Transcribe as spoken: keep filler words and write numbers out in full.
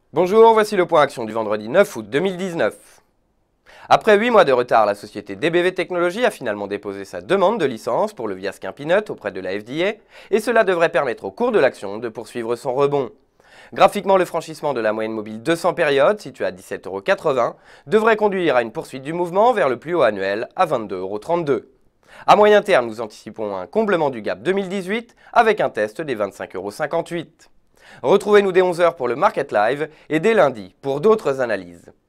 Bonjour, voici le point action du vendredi neuf août deux mille dix-neuf. Après huit mois de retard, la société D B V Technologies a finalement déposé sa demande de licence pour le Viaskin Peanut auprès de la F D A, et cela devrait permettre au cours de l'action de poursuivre son rebond. Graphiquement, le franchissement de la moyenne mobile deux cents périodes, située à dix-sept euros quatre-vingts, devrait conduire à une poursuite du mouvement vers le plus haut annuel à vingt-deux euros trente-deux. À moyen terme, nous anticipons un comblement du gap deux mille dix-huit avec un test des vingt-cinq euros cinquante-huit. Retrouvez-nous dès onze heures pour le Market Live et dès lundi pour d'autres analyses.